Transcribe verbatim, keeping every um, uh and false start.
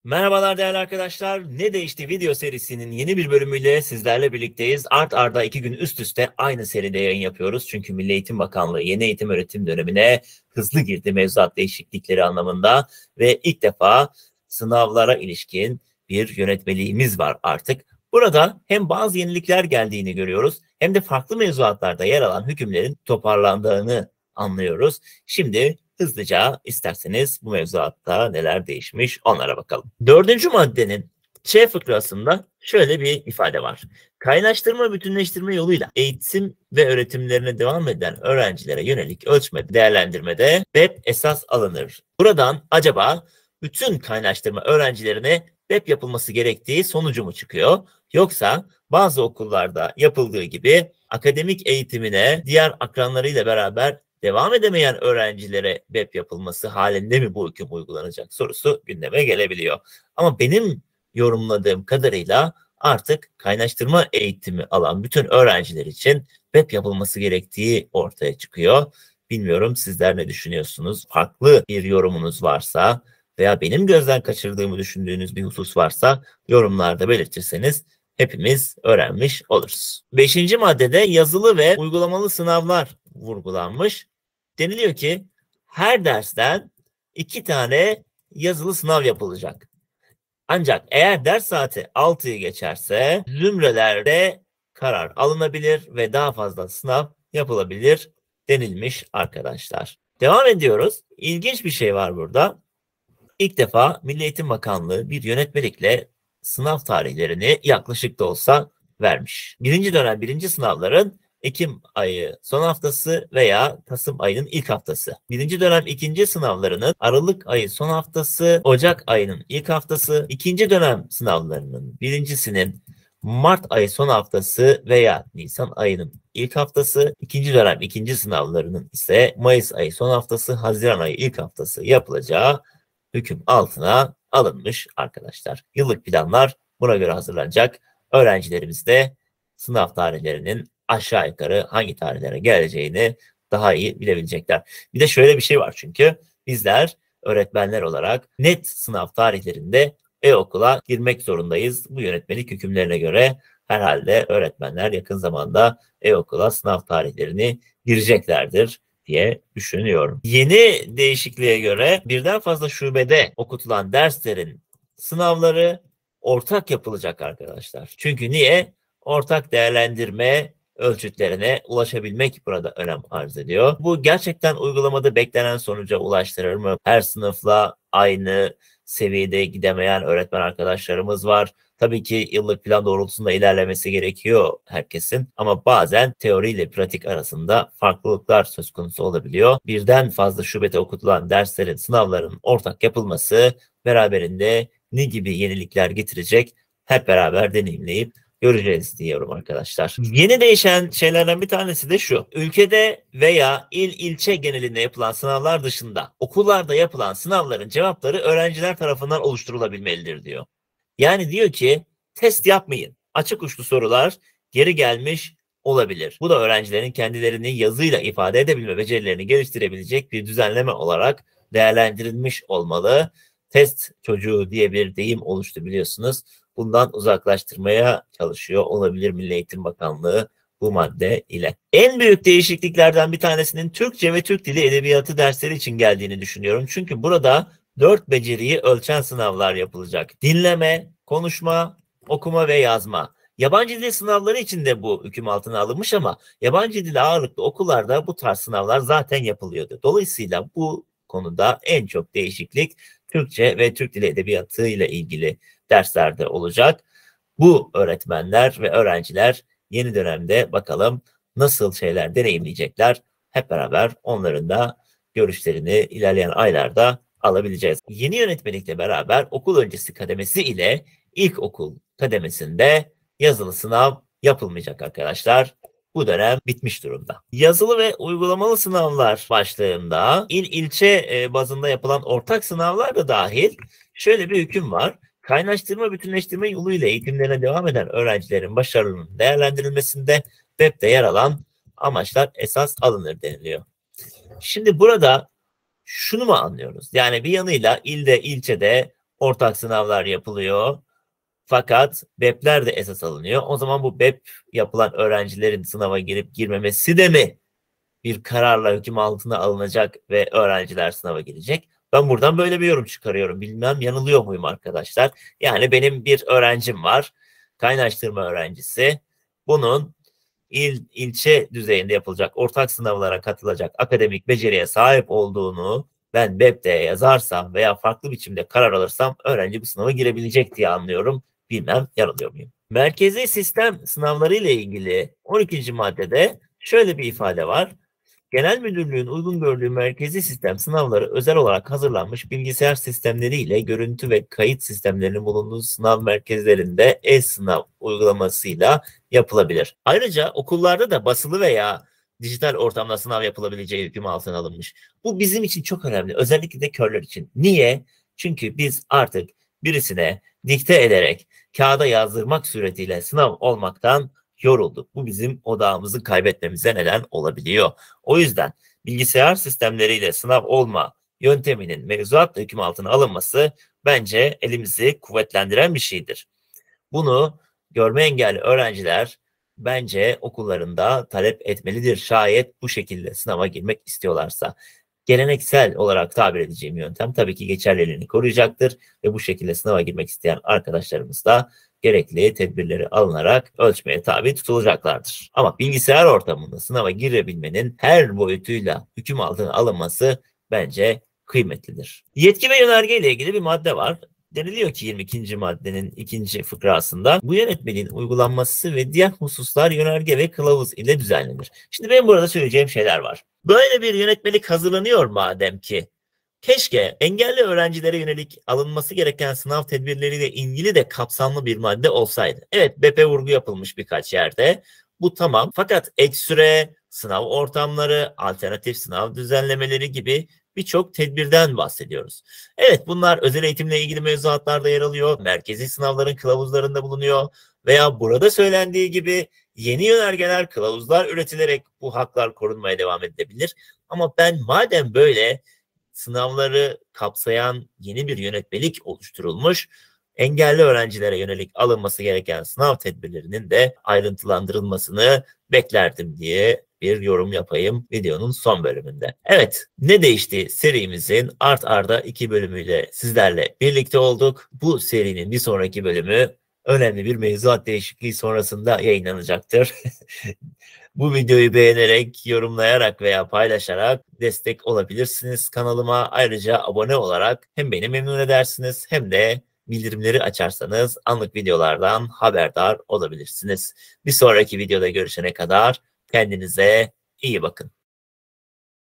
Merhabalar değerli arkadaşlar. Ne Değişti video serisinin yeni bir bölümüyle sizlerle birlikteyiz. Art arda iki gün üst üste aynı seride yayın yapıyoruz. Çünkü Milli Eğitim Bakanlığı yeni eğitim öğretim dönemine hızlı girdi mevzuat değişiklikleri anlamında. Ve ilk defa sınavlara ilişkin bir yönetmeliğimiz var artık. Burada hem bazı yenilikler geldiğini görüyoruz hem de farklı mevzuatlarda yer alan hükümlerin toparlandığını anlıyoruz. Şimdi hızlıca isterseniz bu mevzuatta neler değişmiş onlara bakalım. Dördüncü maddenin Ç fıkrasında şöyle bir ifade var. Kaynaştırma, bütünleştirme yoluyla eğitim ve öğretimlerine devam eden öğrencilere yönelik ölçme, değerlendirmede B E P esas alınır. Buradan acaba bütün kaynaştırma öğrencilerine B E P yapılması gerektiği sonucu mu çıkıyor? Yoksa bazı okullarda yapıldığı gibi akademik eğitimine diğer akranlarıyla beraber devam edemeyen öğrencilere B E P yapılması halinde mi bu hüküm uygulanacak sorusu gündeme gelebiliyor. Ama benim yorumladığım kadarıyla artık kaynaştırma eğitimi alan bütün öğrenciler için B E P yapılması gerektiği ortaya çıkıyor. Bilmiyorum sizler ne düşünüyorsunuz? Farklı bir yorumunuz varsa veya benim gözden kaçırdığımı düşündüğünüz bir husus varsa yorumlarda belirtirseniz hepimiz öğrenmiş oluruz. Beşinci maddede yazılı ve uygulamalı sınavlar vurgulanmış. Deniliyor ki her dersten iki tane yazılı sınav yapılacak. Ancak eğer ders saati altıyı geçerse zümrelerde karar alınabilir ve daha fazla sınav yapılabilir denilmiş arkadaşlar. Devam ediyoruz. İlginç bir şey var burada. İlk defa Milli Eğitim Bakanlığı bir yönetmelikle sınav tarihlerini yaklaşık da olsa vermiş. Birinci dönem birinci sınavların Ekim ayı son haftası veya Kasım ayının ilk haftası. Birinci dönem ikinci sınavlarının Aralık ayı son haftası, Ocak ayının ilk haftası. İkinci dönem sınavlarının birincisinin Mart ayı son haftası veya Nisan ayının ilk haftası. İkinci dönem ikinci sınavlarının ise Mayıs ayı son haftası, Haziran ayı ilk haftası yapılacağı hüküm altına alınmış arkadaşlar. Yıllık planlar buna göre hazırlanacak. Öğrencilerimiz de sınav tarihlerinin aşağı yukarı hangi tarihlere geleceğini daha iyi bilebilecekler. Bir de şöyle bir şey var çünkü bizler öğretmenler olarak net sınav tarihlerinde e-okula girmek zorundayız. Bu yönetmelik hükümlerine göre herhalde öğretmenler yakın zamanda e-okula sınav tarihlerini gireceklerdir diye düşünüyorum. Yeni değişikliğe göre birden fazla şubede okutulan derslerin sınavları ortak yapılacak arkadaşlar. Çünkü niye? Ortak değerlendirme ölçütlerine ulaşabilmek burada önem arz ediyor. Bu gerçekten uygulamada beklenen sonuca ulaştırır mı? Her sınıfla aynı seviyede gidemeyen öğretmen arkadaşlarımız var. Tabii ki yıllık plan doğrultusunda ilerlemesi gerekiyor herkesin ama bazen teori ile pratik arasında farklılıklar söz konusu olabiliyor. Birden fazla şubede okutulan derslerin, sınavların ortak yapılması beraberinde ne gibi yenilikler getirecek hep beraber deneyimleyip göreceğiz diyorum arkadaşlar. Yeni değişen şeylerden bir tanesi de şu. Ülkede veya il ilçe genelinde yapılan sınavlar dışında okullarda yapılan sınavların cevapları öğrenciler tarafından oluşturulabilmelidir diyor. Yani diyor ki test yapmayın. Açık uçlu sorular geri gelmiş olabilir. Bu da öğrencilerin kendilerini yazıyla ifade edebilme becerilerini geliştirebilecek bir düzenleme olarak değerlendirilmiş olmalı. Test çocuğu diye bir deyim oluştu biliyorsunuz. Bundan uzaklaştırmaya çalışıyor olabilir Milli Eğitim Bakanlığı bu madde ile. En büyük değişikliklerden bir tanesinin Türkçe ve Türk Dili Edebiyatı dersleri için geldiğini düşünüyorum. Çünkü burada dört beceriyi ölçen sınavlar yapılacak. Dinleme, konuşma, okuma ve yazma. Yabancı dil sınavları için de bu hüküm altına alınmış ama yabancı dil ağırlıklı okullarda bu tarz sınavlar zaten yapılıyordu. Dolayısıyla bu konuda en çok değişiklik Türkçe ve Türk Dili Edebiyatı ile ilgili derslerde olacak. Bu öğretmenler ve öğrenciler yeni dönemde bakalım nasıl şeyler deneyimleyecekler. Hep beraber onların da görüşlerini ilerleyen aylarda alabileceğiz. Yeni yönetmelikle beraber okul öncesi kademesi ile ilkokul kademesinde yazılı sınav yapılmayacak arkadaşlar. Bu dönem bitmiş durumda. Yazılı ve uygulamalı sınavlar başlığında il ilçe bazında yapılan ortak sınavlar da dahil şöyle bir hüküm var. Kaynaştırma, bütünleştirme yoluyla eğitimlerine devam eden öğrencilerin başarılarının değerlendirilmesinde B E P'te yer alan amaçlar esas alınır deniliyor. Şimdi burada şunu mu anlıyoruz? Yani bir yanıyla ilde, ilçede ortak sınavlar yapılıyor. Fakat B E P'ler de esas alınıyor. O zaman bu B E P yapılan öğrencilerin sınava girip girmemesi de mi bir kararla hüküm altına alınacak ve öğrenciler sınava girecek? Ben buradan böyle bir yorum çıkarıyorum. Bilmem yanılıyor muyum arkadaşlar? Yani benim bir öğrencim var. Kaynaştırma öğrencisi. Bunun il, ilçe düzeyinde yapılacak ortak sınavlara katılacak akademik beceriye sahip olduğunu ben B E P'te yazarsam veya farklı biçimde karar alırsam öğrenci bu sınava girebilecek diye anlıyorum. Bilmem yanılıyor muyum? Merkezi sistem sınavları ile ilgili on ikinci maddede şöyle bir ifade var. Genel Müdürlüğün uygun gördüğü merkezi sistem sınavları özel olarak hazırlanmış bilgisayar sistemleriyle görüntü ve kayıt sistemlerinin bulunduğu sınav merkezlerinde e-sınav uygulamasıyla yapılabilir. Ayrıca okullarda da basılı veya dijital ortamda sınav yapılabileceği hüküm altına alınmış. Bu bizim için çok önemli. Özellikle de körler için. Niye? Çünkü biz artık birisine dikte ederek kağıda yazdırmak suretiyle sınav olmaktan yorulduk. Bu bizim odağımızı kaybetmemize neden olabiliyor. O yüzden bilgisayar sistemleriyle sınav olma yönteminin mevzuat hüküm altına alınması bence elimizi kuvvetlendiren bir şeydir. Bunu görme engelli öğrenciler bence okullarında talep etmelidir. Şayet bu şekilde sınava girmek istiyorlarsa. Geleneksel olarak tabir edeceğim yöntem tabii ki geçerliliğini koruyacaktır ve bu şekilde sınava girmek isteyen arkadaşlarımız da gerekli tedbirleri alınarak ölçmeye tabi tutulacaklardır. Ama bilgisayar ortamında sınava girebilmenin her boyutuyla hüküm altına alınması bence kıymetlidir. Yetki ve yönerge ile ilgili bir madde var. Deniliyor ki yirmi ikinci maddenin ikinci fıkrasında bu yönetmeliğin uygulanması ve diğer hususlar yönerge ve kılavuz ile düzenlenir. Şimdi benim burada söyleyeceğim şeyler var. Böyle bir yönetmelik hazırlanıyor madem ki keşke engelli öğrencilere yönelik alınması gereken sınav tedbirleriyle ilgili de kapsamlı bir madde olsaydı. Evet, B E P'e vurgu yapılmış birkaç yerde. Bu tamam. Fakat ek süre, sınav ortamları, alternatif sınav düzenlemeleri gibi birçok tedbirden bahsediyoruz. Evet, bunlar özel eğitimle ilgili mevzuatlarda yer alıyor. Merkezi sınavların kılavuzlarında bulunuyor. Veya burada söylendiği gibi yeni yönergeler, kılavuzlar üretilerek bu haklar korunmaya devam edilebilir. Ama ben madem böyle sınavları kapsayan yeni bir yönetmelik oluşturulmuş, engelli öğrencilere yönelik alınması gereken sınav tedbirlerinin de ayrıntılandırılmasını beklerdim diye bir yorum yapayım videonun son bölümünde. Evet, ne değişti serimizin art arda iki bölümüyle sizlerle birlikte olduk. Bu serinin bir sonraki bölümü önemli bir mevzuat değişikliği sonrasında yayınlanacaktır. Bu videoyu beğenerek, yorumlayarak veya paylaşarak destek olabilirsiniz kanalıma. Ayrıca abone olarak hem beni memnun edersiniz hem de bildirimleri açarsanız anlık videolardan haberdar olabilirsiniz. Bir sonraki videoda görüşene kadar kendinize iyi bakın.